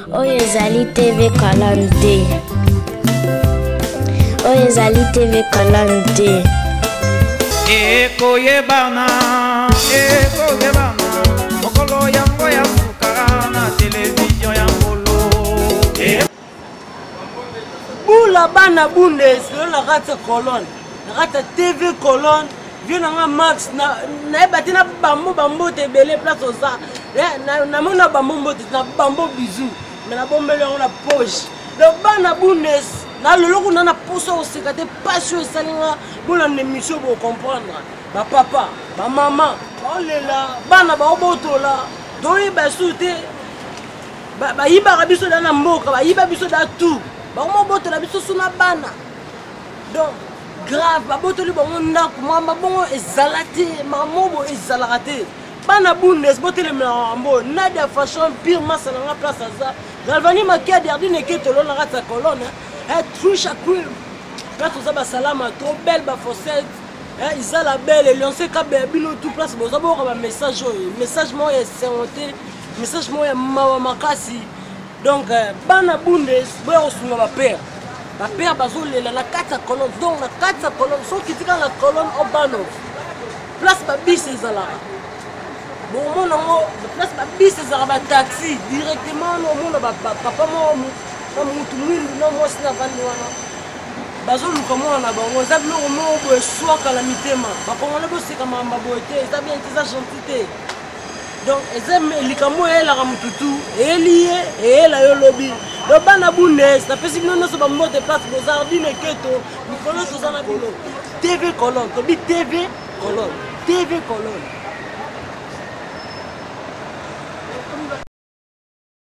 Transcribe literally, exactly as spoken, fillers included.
Oyo ezali T V Kalande. Oyo ezali T V Kalande. Eko yebana, eko yebana. Mokolo yango ya fuka na television ya ngolo. Bula bana bundes, na rata colonne. Na rata T V colonne. Vieux na Max na na ebati na bambo bambo te belé place au ça. Na na mona bambo te na bambo bisou. Mais na bombele on la poche. Le bana bundes na lolo kuna na poso au sekate passion salinga bula émission pour comprendre. Ba papa, ba maman, oh lela, bana ba obotola. Donc ba souté ba ba yiba biso na mboka, ba yiba biso da tout. Ba mo botola biso suna bana. Donc grave, babotoli bango ndako mama bongo ezalate mamobo ezalate bana bundes botele mlambo Nadia fashion pire masa na place za Galvani makia derdine ke tolo na rata colonne eh trouche cool place za ba salama trop belle ba fossette eh izala belle lionce ka bebino tout place boza boko ba message message mo ya sengote message mo ya mawa makasi donc bana bundes boyo sunga ba père ma père bazolela la quatre colonnes donc la quatre colonnes sont qui tika la colonne au bano place ba bis ezala bon mon ngo place ba bis ezala ba taxi directement no mon ba papa mo mo mutu mwindu no mo sina vandi wana bazolu ko mona bango za bilo mo bo soa kala mitema ba kongole bo sika mamba boete za bien tisa gentité donc ezem likambo ela ka mututu eliye ela yo lobi do bana bundes na pesi bino so ba mode place bozardine keto mikolo to zana bilo T V colonne to bi T V colonne T V colonne